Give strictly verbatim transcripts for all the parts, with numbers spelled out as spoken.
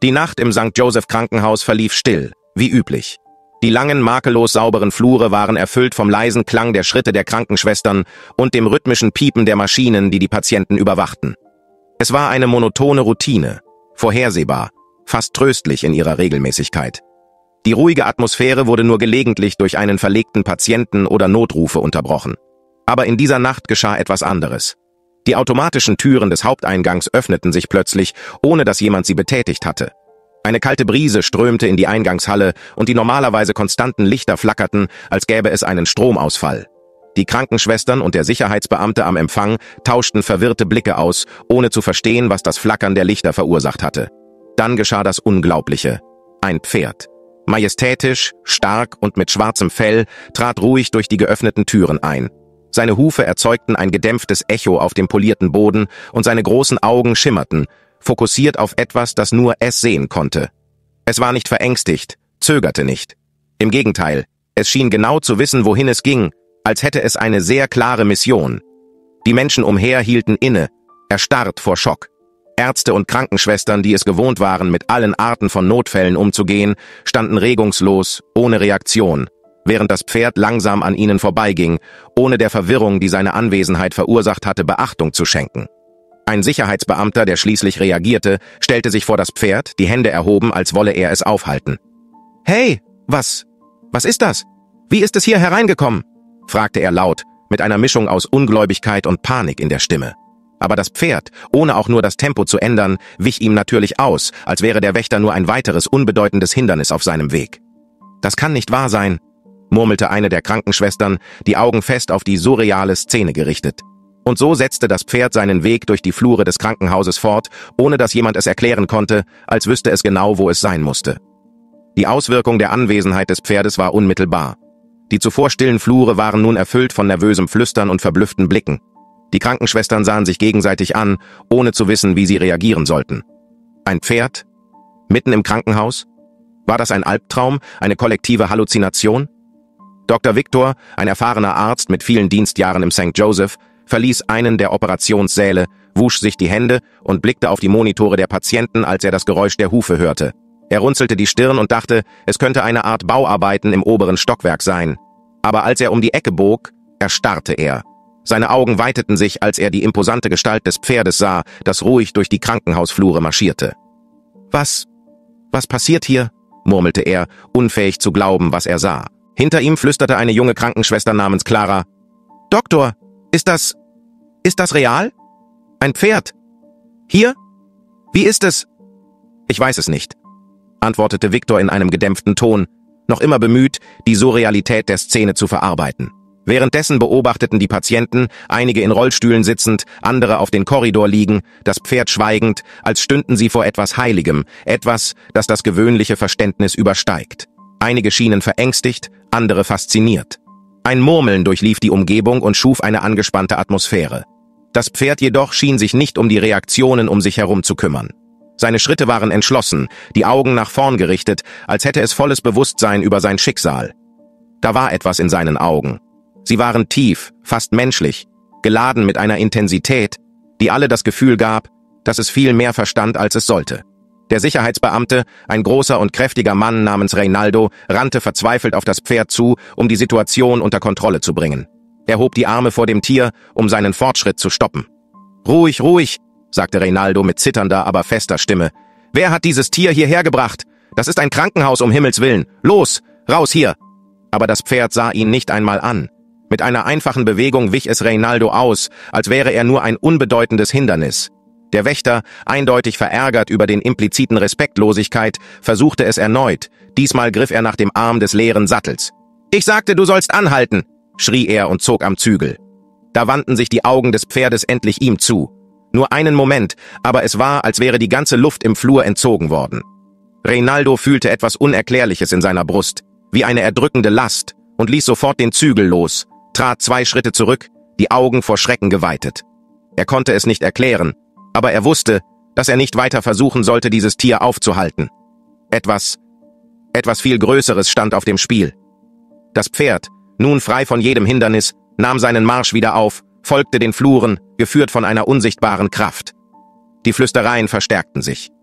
Die Nacht im Sankt Joseph Krankenhaus verlief still, wie üblich. Die langen, makellos sauberen Flure waren erfüllt vom leisen Klang der Schritte der Krankenschwestern und dem rhythmischen Piepen der Maschinen, die die Patienten überwachten. Es war eine monotone Routine, vorhersehbar, fast tröstlich in ihrer Regelmäßigkeit. Die ruhige Atmosphäre wurde nur gelegentlich durch einen verlegten Patienten oder Notrufe unterbrochen. Aber in dieser Nacht geschah etwas anderes. Die automatischen Türen des Haupteingangs öffneten sich plötzlich, ohne dass jemand sie betätigt hatte. Eine kalte Brise strömte in die Eingangshalle und die normalerweise konstanten Lichter flackerten, als gäbe es einen Stromausfall. Die Krankenschwestern und der Sicherheitsbeamte am Empfang tauschten verwirrte Blicke aus, ohne zu verstehen, was das Flackern der Lichter verursacht hatte. Dann geschah das Unglaubliche. Ein Pferd. Majestätisch, stark und mit schwarzem Fell trat ruhig durch die geöffneten Türen ein. Seine Hufe erzeugten ein gedämpftes Echo auf dem polierten Boden und seine großen Augen schimmerten, fokussiert auf etwas, das nur es sehen konnte. Es war nicht verängstigt, zögerte nicht. Im Gegenteil, es schien genau zu wissen, wohin es ging, als hätte es eine sehr klare Mission. Die Menschen umher hielten inne, erstarrt vor Schock. Ärzte und Krankenschwestern, die es gewohnt waren, mit allen Arten von Notfällen umzugehen, standen regungslos, ohne Reaktion, während das Pferd langsam an ihnen vorbeiging, ohne der Verwirrung, die seine Anwesenheit verursacht hatte, Beachtung zu schenken. Ein Sicherheitsbeamter, der schließlich reagierte, stellte sich vor das Pferd, die Hände erhoben, als wolle er es aufhalten. »Hey, was? Was ist das? Wie ist es hier hereingekommen?« fragte er laut, mit einer Mischung aus Ungläubigkeit und Panik in der Stimme. Aber das Pferd, ohne auch nur das Tempo zu ändern, wich ihm natürlich aus, als wäre der Wächter nur ein weiteres unbedeutendes Hindernis auf seinem Weg. »Das kann nicht wahr sein«, murmelte eine der Krankenschwestern, die Augen fest auf die surreale Szene gerichtet. Und so setzte das Pferd seinen Weg durch die Flure des Krankenhauses fort, ohne dass jemand es erklären konnte, als wüsste es genau, wo es sein musste. Die Auswirkung der Anwesenheit des Pferdes war unmittelbar. Die zuvor stillen Flure waren nun erfüllt von nervösem Flüstern und verblüfften Blicken. Die Krankenschwestern sahen sich gegenseitig an, ohne zu wissen, wie sie reagieren sollten. Ein Pferd? Mitten im Krankenhaus? War das ein Albtraum, eine kollektive Halluzination? Doktor Victor, ein erfahrener Arzt mit vielen Dienstjahren im Sankt Joseph, verließ einen der Operationssäle, wusch sich die Hände und blickte auf die Monitore der Patienten, als er das Geräusch der Hufe hörte. Er runzelte die Stirn und dachte, es könnte eine Art Bauarbeiten im oberen Stockwerk sein. Aber als er um die Ecke bog, erstarrte er. Seine Augen weiteten sich, als er die imposante Gestalt des Pferdes sah, das ruhig durch die Krankenhausflure marschierte. »Was? Was passiert hier?« murmelte er, unfähig zu glauben, was er sah. Hinter ihm flüsterte eine junge Krankenschwester namens Clara. »Doktor, ist das... ist das real? Ein Pferd? Hier? Wie ist es?« »Ich weiß es nicht«, antwortete Victor in einem gedämpften Ton, noch immer bemüht, die Surrealität der Szene zu verarbeiten. Währenddessen beobachteten die Patienten, einige in Rollstühlen sitzend, andere auf den Korridor liegen, das Pferd schweigend, als stünden sie vor etwas Heiligem, etwas, das das gewöhnliche Verständnis übersteigt. Einige schienen verängstigt, andere fasziniert. Ein Murmeln durchlief die Umgebung und schuf eine angespannte Atmosphäre. Das Pferd jedoch schien sich nicht um die Reaktionen um sich herum zu kümmern. Seine Schritte waren entschlossen, die Augen nach vorn gerichtet, als hätte es volles Bewusstsein über sein Schicksal. Da war etwas in seinen Augen. Sie waren tief, fast menschlich, geladen mit einer Intensität, die alle das Gefühl gab, dass es viel mehr verstand, als es sollte. Der Sicherheitsbeamte, ein großer und kräftiger Mann namens Reynaldo, rannte verzweifelt auf das Pferd zu, um die Situation unter Kontrolle zu bringen. Er hob die Arme vor dem Tier, um seinen Fortschritt zu stoppen. »Ruhig, ruhig«, sagte Reynaldo mit zitternder, aber fester Stimme. »Wer hat dieses Tier hierher gebracht? Das ist ein Krankenhaus, um Himmels Willen. Los, raus hier!« Aber das Pferd sah ihn nicht einmal an. Mit einer einfachen Bewegung wich es Reynaldo aus, als wäre er nur ein unbedeutendes Hindernis. Der Wächter, eindeutig verärgert über den impliziten Respektlosigkeit, versuchte es erneut. Diesmal griff er nach dem Arm des leeren Sattels. »Ich sagte, du sollst anhalten«, schrie er und zog am Zügel. Da wandten sich die Augen des Pferdes endlich ihm zu. Nur einen Moment, aber es war, als wäre die ganze Luft im Flur entzogen worden. Reynaldo fühlte etwas Unerklärliches in seiner Brust, wie eine erdrückende Last, und ließ sofort den Zügel los, trat zwei Schritte zurück, die Augen vor Schrecken geweitet. Er konnte es nicht erklären, aber er wusste, dass er nicht weiter versuchen sollte, dieses Tier aufzuhalten. Etwas, etwas viel Größeres stand auf dem Spiel. Das Pferd, nun frei von jedem Hindernis, nahm seinen Marsch wieder auf, folgte den Fluren, geführt von einer unsichtbaren Kraft. Die Flüstereien verstärkten sich.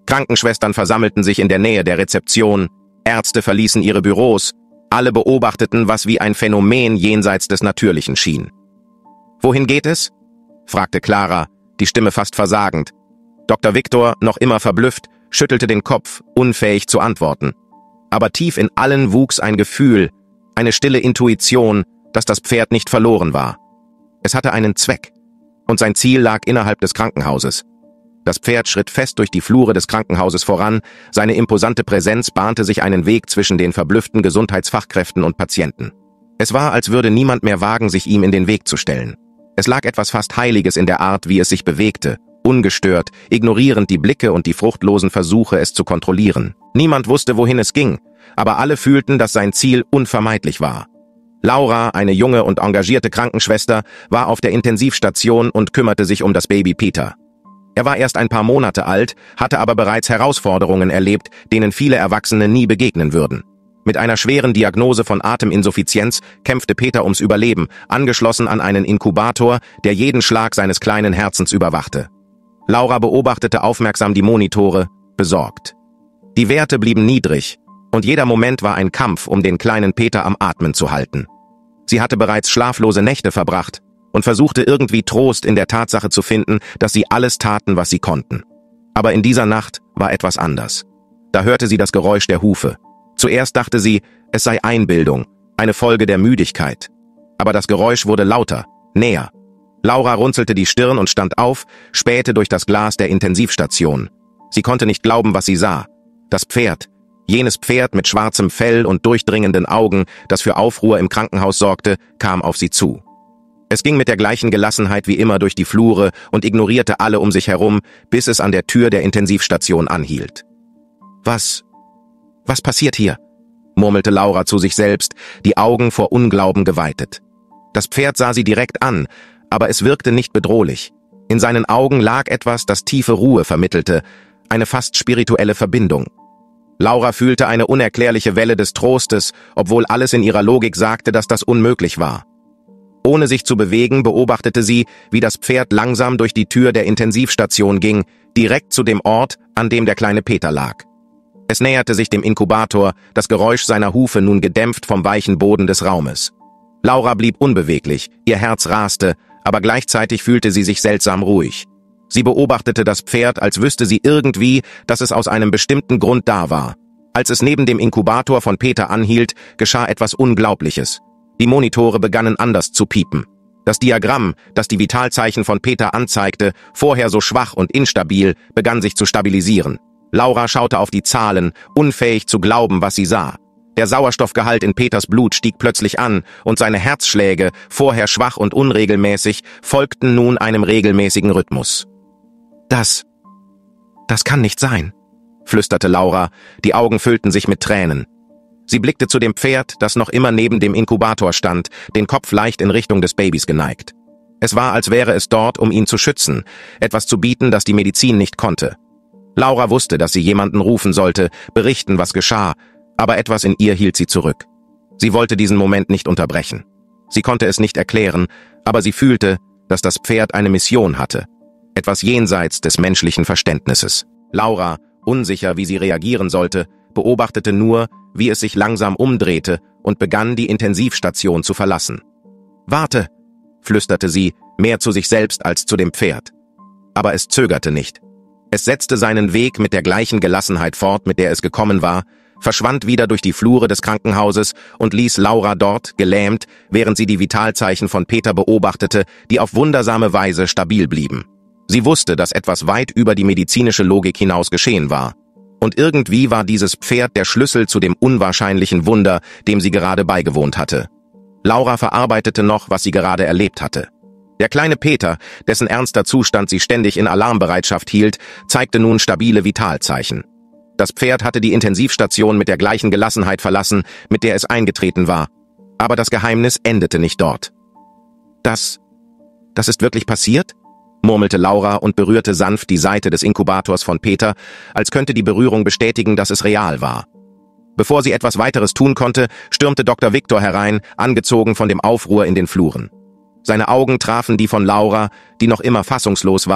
Krankenschwestern versammelten sich in der Nähe der Rezeption, Ärzte verließen ihre Büros, alle beobachteten, was wie ein Phänomen jenseits des Natürlichen schien. »Wohin geht es?« fragte Clara, die Stimme fast versagend. Doktor Victor, noch immer verblüfft, schüttelte den Kopf, unfähig zu antworten. Aber tief in allen wuchs ein Gefühl, eine stille Intuition, dass das Pferd nicht verloren war. Es hatte einen Zweck, und sein Ziel lag innerhalb des Krankenhauses. Das Pferd schritt fest durch die Flure des Krankenhauses voran, seine imposante Präsenz bahnte sich einen Weg zwischen den verblüfften Gesundheitsfachkräften und Patienten. Es war, als würde niemand mehr wagen, sich ihm in den Weg zu stellen. Es lag etwas fast Heiliges in der Art, wie es sich bewegte, ungestört, ignorierend die Blicke und die fruchtlosen Versuche, es zu kontrollieren. Niemand wusste, wohin es ging, aber alle fühlten, dass sein Ziel unvermeidlich war. Laura, eine junge und engagierte Krankenschwester, war auf der Intensivstation und kümmerte sich um das Baby Peter. Er war erst ein paar Monate alt, hatte aber bereits Herausforderungen erlebt, denen viele Erwachsene nie begegnen würden. Mit einer schweren Diagnose von Ateminsuffizienz kämpfte Peter ums Überleben, angeschlossen an einen Inkubator, der jeden Schlag seines kleinen Herzens überwachte. Laura beobachtete aufmerksam die Monitore, besorgt. Die Werte blieben niedrig, und jeder Moment war ein Kampf, um den kleinen Peter am Atmen zu halten. Sie hatte bereits schlaflose Nächte verbracht und versuchte irgendwie Trost in der Tatsache zu finden, dass sie alles taten, was sie konnten. Aber in dieser Nacht war etwas anders. Da hörte sie das Geräusch der Hufe. Zuerst dachte sie, es sei Einbildung, eine Folge der Müdigkeit. Aber das Geräusch wurde lauter, näher. Laura runzelte die Stirn und stand auf, spähte durch das Glas der Intensivstation. Sie konnte nicht glauben, was sie sah. Das Pferd, jenes Pferd mit schwarzem Fell und durchdringenden Augen, das für Aufruhr im Krankenhaus sorgte, kam auf sie zu. Es ging mit der gleichen Gelassenheit wie immer durch die Flure und ignorierte alle um sich herum, bis es an der Tür der Intensivstation anhielt. »Was, was passiert hier?« murmelte Laura zu sich selbst, die Augen vor Unglauben geweitet. Das Pferd sah sie direkt an, aber es wirkte nicht bedrohlich. In seinen Augen lag etwas, das tiefe Ruhe vermittelte, eine fast spirituelle Verbindung. Laura fühlte eine unerklärliche Welle des Trostes, obwohl alles in ihrer Logik sagte, dass das unmöglich war. Ohne sich zu bewegen, beobachtete sie, wie das Pferd langsam durch die Tür der Intensivstation ging, direkt zu dem Ort, an dem der kleine Peter lag. Es näherte sich dem Inkubator, das Geräusch seiner Hufe nun gedämpft vom weichen Boden des Raumes. Laura blieb unbeweglich, ihr Herz raste, aber gleichzeitig fühlte sie sich seltsam ruhig. Sie beobachtete das Pferd, als wüsste sie irgendwie, dass es aus einem bestimmten Grund da war. Als es neben dem Inkubator von Peter anhielt, geschah etwas Unglaubliches. Die Monitore begannen anders zu piepen. Das Diagramm, das die Vitalzeichen von Peter anzeigte, vorher so schwach und instabil, begann sich zu stabilisieren. Laura schaute auf die Zahlen, unfähig zu glauben, was sie sah. Der Sauerstoffgehalt in Peters Blut stieg plötzlich an und seine Herzschläge, vorher schwach und unregelmäßig, folgten nun einem regelmäßigen Rhythmus. Das, das kann nicht sein, flüsterte Laura, die Augen füllten sich mit Tränen. Sie blickte zu dem Pferd, das noch immer neben dem Inkubator stand, den Kopf leicht in Richtung des Babys geneigt. Es war, als wäre es dort, um ihn zu schützen, etwas zu bieten, das die Medizin nicht konnte. Laura wusste, dass sie jemanden rufen sollte, berichten, was geschah, aber etwas in ihr hielt sie zurück. Sie wollte diesen Moment nicht unterbrechen. Sie konnte es nicht erklären, aber sie fühlte, dass das Pferd eine Mission hatte. Etwas jenseits des menschlichen Verständnisses. Laura, unsicher, wie sie reagieren sollte, beobachtete nur, wie es sich langsam umdrehte und begann, die Intensivstation zu verlassen. »Warte«, flüsterte sie, mehr zu sich selbst als zu dem Pferd. Aber es zögerte nicht. Es setzte seinen Weg mit der gleichen Gelassenheit fort, mit der es gekommen war, verschwand wieder durch die Flure des Krankenhauses und ließ Laura dort, gelähmt, während sie die Vitalzeichen von Peter beobachtete, die auf wundersame Weise stabil blieben. Sie wusste, dass etwas weit über die medizinische Logik hinaus geschehen war. Und irgendwie war dieses Pferd der Schlüssel zu dem unwahrscheinlichen Wunder, dem sie gerade beigewohnt hatte. Laura verarbeitete noch, was sie gerade erlebt hatte. Der kleine Peter, dessen ernster Zustand sie ständig in Alarmbereitschaft hielt, zeigte nun stabile Vitalzeichen. Das Pferd hatte die Intensivstation mit der gleichen Gelassenheit verlassen, mit der es eingetreten war. Aber das Geheimnis endete nicht dort. Das, das ist wirklich passiert? Murmelte Laura und berührte sanft die Seite des Inkubators von Peter, als könnte die Berührung bestätigen, dass es real war. Bevor sie etwas weiteres tun konnte, stürmte Doktor Victor herein, angezogen von dem Aufruhr in den Fluren. Seine Augen trafen die von Laura, die noch immer fassungslos war,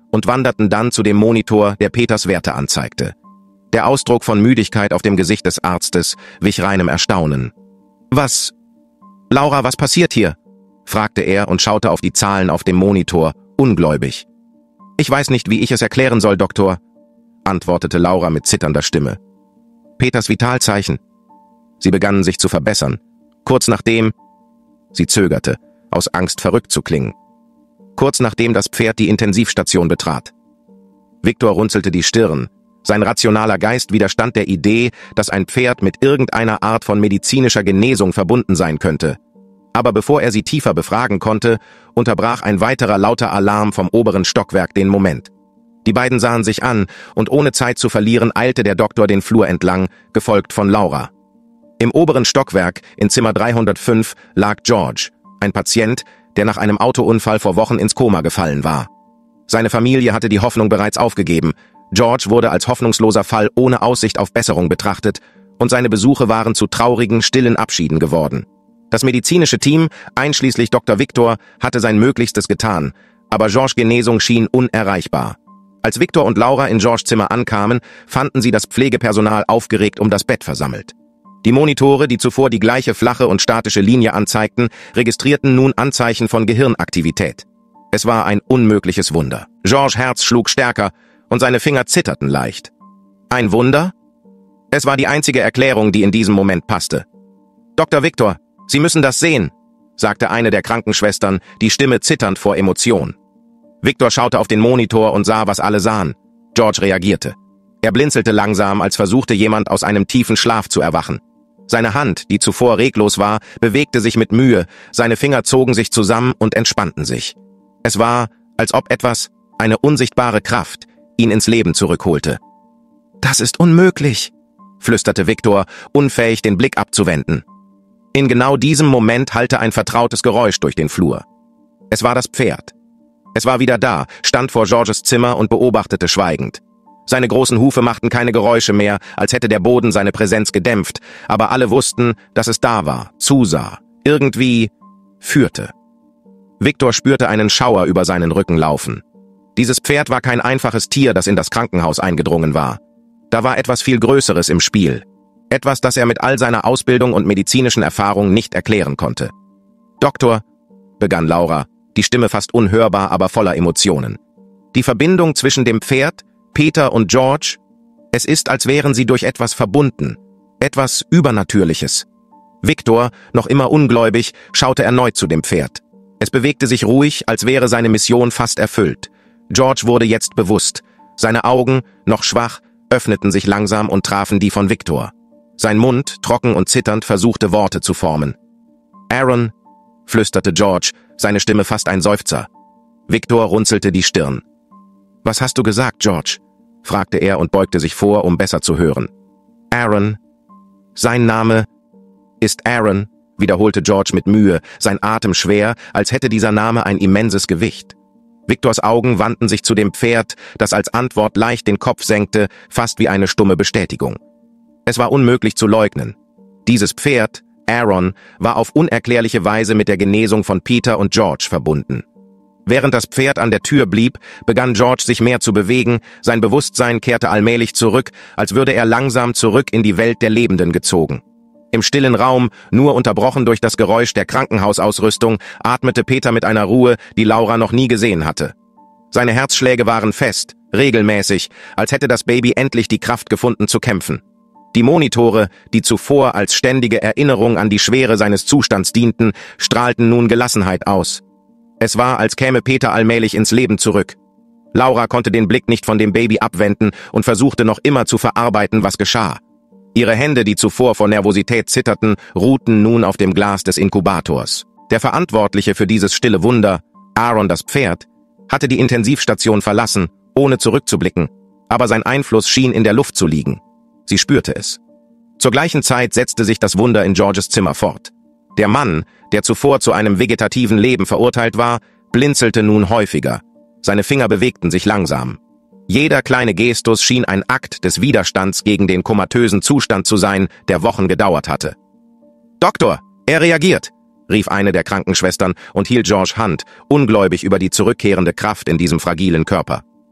und wanderten dann zu dem Monitor, der Peters Werte anzeigte. Der Ausdruck von Müdigkeit auf dem Gesicht des Arztes wich reinem Erstaunen. »Was? Laura, was passiert hier?« fragte er und schaute auf die Zahlen auf dem Monitor, ungläubig. »Ich weiß nicht, wie ich es erklären soll, Doktor«, antwortete Laura mit zitternder Stimme. »Peters Vitalzeichen. Sie begannen sich zu verbessern. Kurz nachdem...« Sie zögerte, aus Angst verrückt zu klingen. Kurz nachdem das Pferd die Intensivstation betrat. Viktor runzelte die Stirn. Sein rationaler Geist widerstand der Idee, dass ein Pferd mit irgendeiner Art von medizinischer Genesung verbunden sein könnte. Aber bevor er sie tiefer befragen konnte, unterbrach ein weiterer lauter Alarm vom oberen Stockwerk den Moment. Die beiden sahen sich an, und ohne Zeit zu verlieren, eilte der Doktor den Flur entlang, gefolgt von Laura. Im oberen Stockwerk, in Zimmer dreihundertfünf, lag George, ein Patient, der nach einem Autounfall vor Wochen ins Koma gefallen war. Seine Familie hatte die Hoffnung bereits aufgegeben. George wurde als hoffnungsloser Fall ohne Aussicht auf Besserung betrachtet, und seine Besuche waren zu traurigen, stillen Abschieden geworden. Das medizinische Team, einschließlich Doktor Viktor, hatte sein Möglichstes getan, aber Georges Genesung schien unerreichbar. Als Viktor und Laura in Georges Zimmer ankamen, fanden sie das Pflegepersonal aufgeregt um das Bett versammelt. Die Monitore, die zuvor die gleiche flache und statische Linie anzeigten, registrierten nun Anzeichen von Gehirnaktivität. Es war ein unmögliches Wunder. Georges Herz schlug stärker und seine Finger zitterten leicht. Ein Wunder? Es war die einzige Erklärung, die in diesem Moment passte. »Doktor Viktor, Sie müssen das sehen«, sagte eine der Krankenschwestern, die Stimme zitternd vor Emotion. Viktor schaute auf den Monitor und sah, was alle sahen. George reagierte. Er blinzelte langsam, als versuchte jemand aus einem tiefen Schlaf zu erwachen. Seine Hand, die zuvor reglos war, bewegte sich mit Mühe, seine Finger zogen sich zusammen und entspannten sich. Es war, als ob etwas, eine unsichtbare Kraft, ihn ins Leben zurückholte. »Das ist unmöglich«, flüsterte Viktor, unfähig, den Blick abzuwenden. In genau diesem Moment hallte ein vertrautes Geräusch durch den Flur. Es war das Pferd. Es war wieder da, stand vor Georges Zimmer und beobachtete schweigend. Seine großen Hufe machten keine Geräusche mehr, als hätte der Boden seine Präsenz gedämpft, aber alle wussten, dass es da war, zusah, irgendwie führte. Viktor spürte einen Schauer über seinen Rücken laufen. Dieses Pferd war kein einfaches Tier, das in das Krankenhaus eingedrungen war. Da war etwas viel Größeres im Spiel. Etwas, das er mit all seiner Ausbildung und medizinischen Erfahrung nicht erklären konnte. »Doktor«, begann Laura, die Stimme fast unhörbar, aber voller Emotionen. »Die Verbindung zwischen dem Pferd, Peter und George, es ist, als wären sie durch etwas verbunden. Etwas Übernatürliches.« Viktor, noch immer ungläubig, schaute erneut zu dem Pferd. Es bewegte sich ruhig, als wäre seine Mission fast erfüllt. George wurde jetzt bewusst. Seine Augen, noch schwach, öffneten sich langsam und trafen die von Viktor. Sein Mund, trocken und zitternd, versuchte Worte zu formen. »Aaron«, flüsterte George, seine Stimme fast ein Seufzer. Viktor runzelte die Stirn. »Was hast du gesagt, George?« fragte er und beugte sich vor, um besser zu hören. »Aaron. Sein Name ist Aaron«, wiederholte George mit Mühe, sein Atem schwer, als hätte dieser Name ein immenses Gewicht. Viktors Augen wandten sich zu dem Pferd, das als Antwort leicht den Kopf senkte, fast wie eine stumme Bestätigung. Es war unmöglich zu leugnen. Dieses Pferd, Aaron, war auf unerklärliche Weise mit der Genesung von Peter und George verbunden. Während das Pferd an der Tür blieb, begann George sich mehr zu bewegen, sein Bewusstsein kehrte allmählich zurück, als würde er langsam zurück in die Welt der Lebenden gezogen. Im stillen Raum, nur unterbrochen durch das Geräusch der Krankenhausausrüstung, atmete Peter mit einer Ruhe, die Laura noch nie gesehen hatte. Seine Herzschläge waren fest, regelmäßig, als hätte das Baby endlich die Kraft gefunden zu kämpfen. Die Monitore, die zuvor als ständige Erinnerung an die Schwere seines Zustands dienten, strahlten nun Gelassenheit aus. Es war, als käme Peter allmählich ins Leben zurück. Laura konnte den Blick nicht von dem Baby abwenden und versuchte noch immer zu verarbeiten, was geschah. Ihre Hände, die zuvor vor Nervosität zitterten, ruhten nun auf dem Glas des Inkubators. Der Verantwortliche für dieses stille Wunder, Aaron das Pferd, hatte die Intensivstation verlassen, ohne zurückzublicken, aber sein Einfluss schien in der Luft zu liegen. Sie spürte es. Zur gleichen Zeit setzte sich das Wunder in Georges Zimmer fort. Der Mann, der zuvor zu einem vegetativen Leben verurteilt war, blinzelte nun häufiger. Seine Finger bewegten sich langsam. Jeder kleine Gestus schien ein Akt des Widerstands gegen den komatösen Zustand zu sein, der Wochen gedauert hatte. »Doktor, er reagiert«, rief eine der Krankenschwestern und hielt Georges Hand, ungläubig über die zurückkehrende Kraft in diesem fragilen Körper.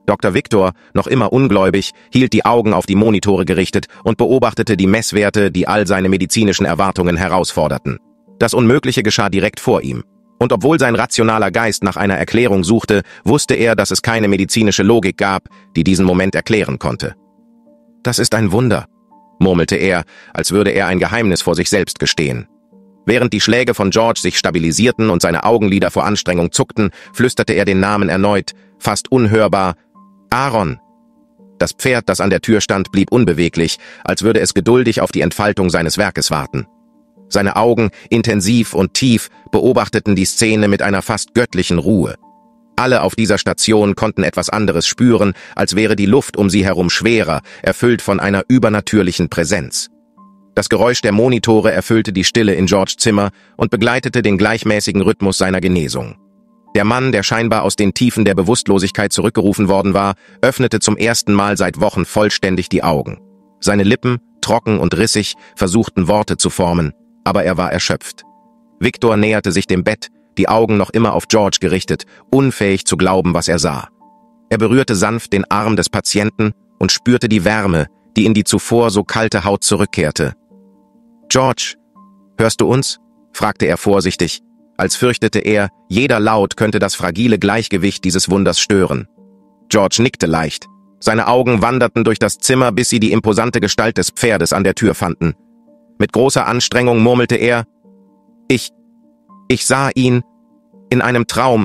Doktor Victor, noch immer ungläubig, hielt die Augen auf die Monitore gerichtet und beobachtete die Messwerte, die all seine medizinischen Erwartungen herausforderten. Das Unmögliche geschah direkt vor ihm. Und obwohl sein rationaler Geist nach einer Erklärung suchte, wusste er, dass es keine medizinische Logik gab, die diesen Moment erklären konnte. »Das ist ein Wunder«, murmelte er, als würde er ein Geheimnis vor sich selbst gestehen. Während die Schläge von George sich stabilisierten und seine Augenlider vor Anstrengung zuckten, flüsterte er den Namen erneut, fast unhörbar: »Aaron!« Das Pferd, das an der Tür stand, blieb unbeweglich, als würde es geduldig auf die Entfaltung seines Werkes warten. Seine Augen, intensiv und tief, beobachteten die Szene mit einer fast göttlichen Ruhe. Alle auf dieser Station konnten etwas anderes spüren, als wäre die Luft um sie herum schwerer, erfüllt von einer übernatürlichen Präsenz. Das Geräusch der Monitore erfüllte die Stille in Georges Zimmer und begleitete den gleichmäßigen Rhythmus seiner Genesung. Der Mann, der scheinbar aus den Tiefen der Bewusstlosigkeit zurückgerufen worden war, öffnete zum ersten Mal seit Wochen vollständig die Augen. Seine Lippen, trocken und rissig, versuchten Worte zu formen, aber er war erschöpft. Victor näherte sich dem Bett, die Augen noch immer auf George gerichtet, unfähig zu glauben, was er sah. Er berührte sanft den Arm des Patienten und spürte die Wärme, die in die zuvor so kalte Haut zurückkehrte. »George, hörst du uns?« fragte er vorsichtig, als fürchtete er, jeder Laut könnte das fragile Gleichgewicht dieses Wunders stören. George nickte leicht. Seine Augen wanderten durch das Zimmer, bis sie die imposante Gestalt des Pferdes an der Tür fanden. Mit großer Anstrengung murmelte er: »Ich, ich sah ihn in einem Traum.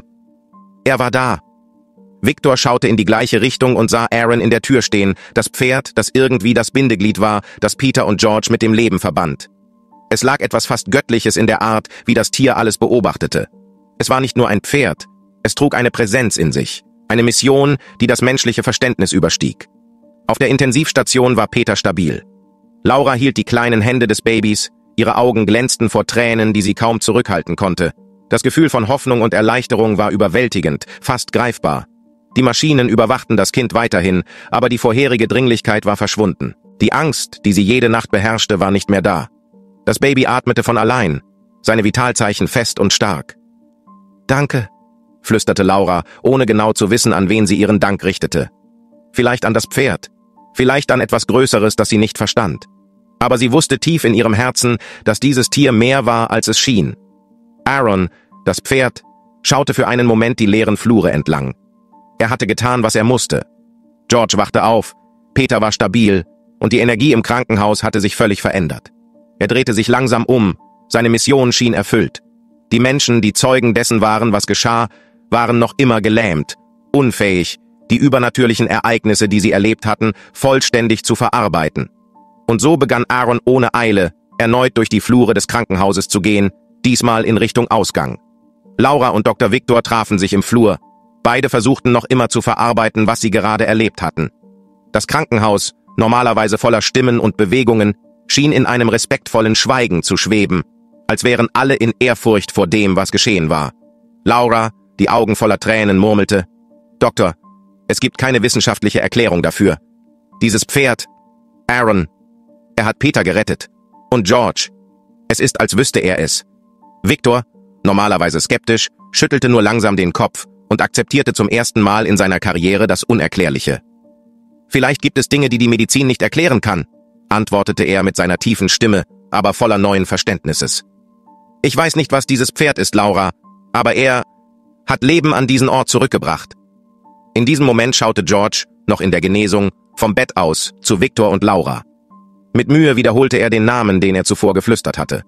Er war da.« Victor schaute in die gleiche Richtung und sah Aaron in der Tür stehen, das Pferd, das irgendwie das Bindeglied war, das Peter und George mit dem Leben verband. Es lag etwas fast Göttliches in der Art, wie das Tier alles beobachtete. Es war nicht nur ein Pferd, es trug eine Präsenz in sich, eine Mission, die das menschliche Verständnis überstieg. Auf der Intensivstation war Peter stabil. Laura hielt die kleinen Hände des Babys, ihre Augen glänzten vor Tränen, die sie kaum zurückhalten konnte. Das Gefühl von Hoffnung und Erleichterung war überwältigend, fast greifbar. Die Maschinen überwachten das Kind weiterhin, aber die vorherige Dringlichkeit war verschwunden. Die Angst, die sie jede Nacht beherrschte, war nicht mehr da. Das Baby atmete von allein, seine Vitalzeichen fest und stark. »Danke«, flüsterte Laura, ohne genau zu wissen, an wen sie ihren Dank richtete. Vielleicht an das Pferd, vielleicht an etwas Größeres, das sie nicht verstand. Aber sie wusste tief in ihrem Herzen, dass dieses Tier mehr war, als es schien. Aaron, das Pferd, schaute für einen Moment die leeren Flure entlang. Er hatte getan, was er musste. George wachte auf, Peter war stabil und die Energie im Krankenhaus hatte sich völlig verändert. Er drehte sich langsam um, seine Mission schien erfüllt. Die Menschen, die Zeugen dessen waren, was geschah, waren noch immer gelähmt, unfähig, die übernatürlichen Ereignisse, die sie erlebt hatten, vollständig zu verarbeiten. Und so begann Aaron ohne Eile, erneut durch die Flure des Krankenhauses zu gehen, diesmal in Richtung Ausgang. Laura und Doktor Victor trafen sich im Flur. Beide versuchten noch immer zu verarbeiten, was sie gerade erlebt hatten. Das Krankenhaus, normalerweise voller Stimmen und Bewegungen, schien in einem respektvollen Schweigen zu schweben, als wären alle in Ehrfurcht vor dem, was geschehen war. Laura, die Augen voller Tränen, murmelte: »Doktor, es gibt keine wissenschaftliche Erklärung dafür. Dieses Pferd, Aaron, er hat Peter gerettet. Und George, es ist, als wüsste er es.« Victor, normalerweise skeptisch, schüttelte nur langsam den Kopf und akzeptierte zum ersten Mal in seiner Karriere das Unerklärliche. »Vielleicht gibt es Dinge, die die Medizin nicht erklären kann«, antwortete er mit seiner tiefen Stimme, aber voller neuen Verständnisses. »Ich weiß nicht, was dieses Pferd ist, Laura, aber er hat Leben an diesen Ort zurückgebracht.« In diesem Moment schaute George, noch in der Genesung, vom Bett aus zu Victor und Laura. Mit Mühe wiederholte er den Namen, den er zuvor geflüstert hatte.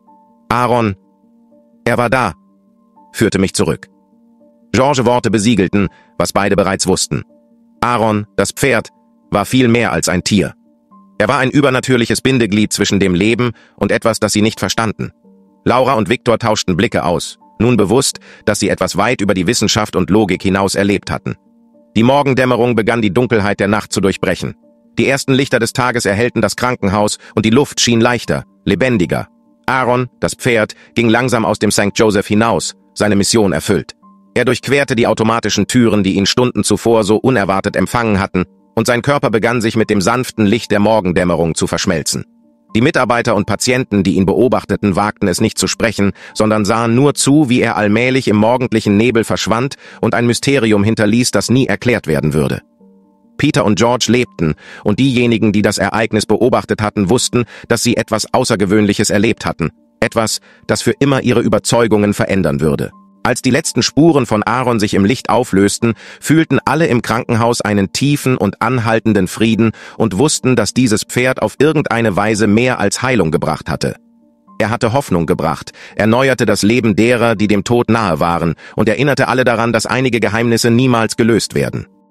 »Aaron, er war da«, führte mich zurück. Georges Worte besiegelten, was beide bereits wussten. Aaron, das Pferd, war viel mehr als ein Tier. Er war ein übernatürliches Bindeglied zwischen dem Leben und etwas, das sie nicht verstanden. Laura und Victor tauschten Blicke aus, nun bewusst, dass sie etwas weit über die Wissenschaft und Logik hinaus erlebt hatten. Die Morgendämmerung begann die Dunkelheit der Nacht zu durchbrechen. Die ersten Lichter des Tages erhellten das Krankenhaus und die Luft schien leichter, lebendiger. Aaron, das Pferd, ging langsam aus dem Sankt Joseph hinaus, seine Mission erfüllt. Er durchquerte die automatischen Türen, die ihn Stunden zuvor so unerwartet empfangen hatten, und sein Körper begann sich mit dem sanften Licht der Morgendämmerung zu verschmelzen. Die Mitarbeiter und Patienten, die ihn beobachteten, wagten es nicht zu sprechen, sondern sahen nur zu, wie er allmählich im morgendlichen Nebel verschwand und ein Mysterium hinterließ, das nie erklärt werden würde. Peter und George lebten, und diejenigen, die das Ereignis beobachtet hatten, wussten, dass sie etwas Außergewöhnliches erlebt hatten, etwas, das für immer ihre Überzeugungen verändern würde. Als die letzten Spuren von Aaron sich im Licht auflösten, fühlten alle im Krankenhaus einen tiefen und anhaltenden Frieden und wussten, dass dieses Pferd auf irgendeine Weise mehr als Heilung gebracht hatte. Er hatte Hoffnung gebracht, erneuerte das Leben derer, die dem Tod nahe waren, und erinnerte alle daran, dass einige Geheimnisse niemals gelöst werden.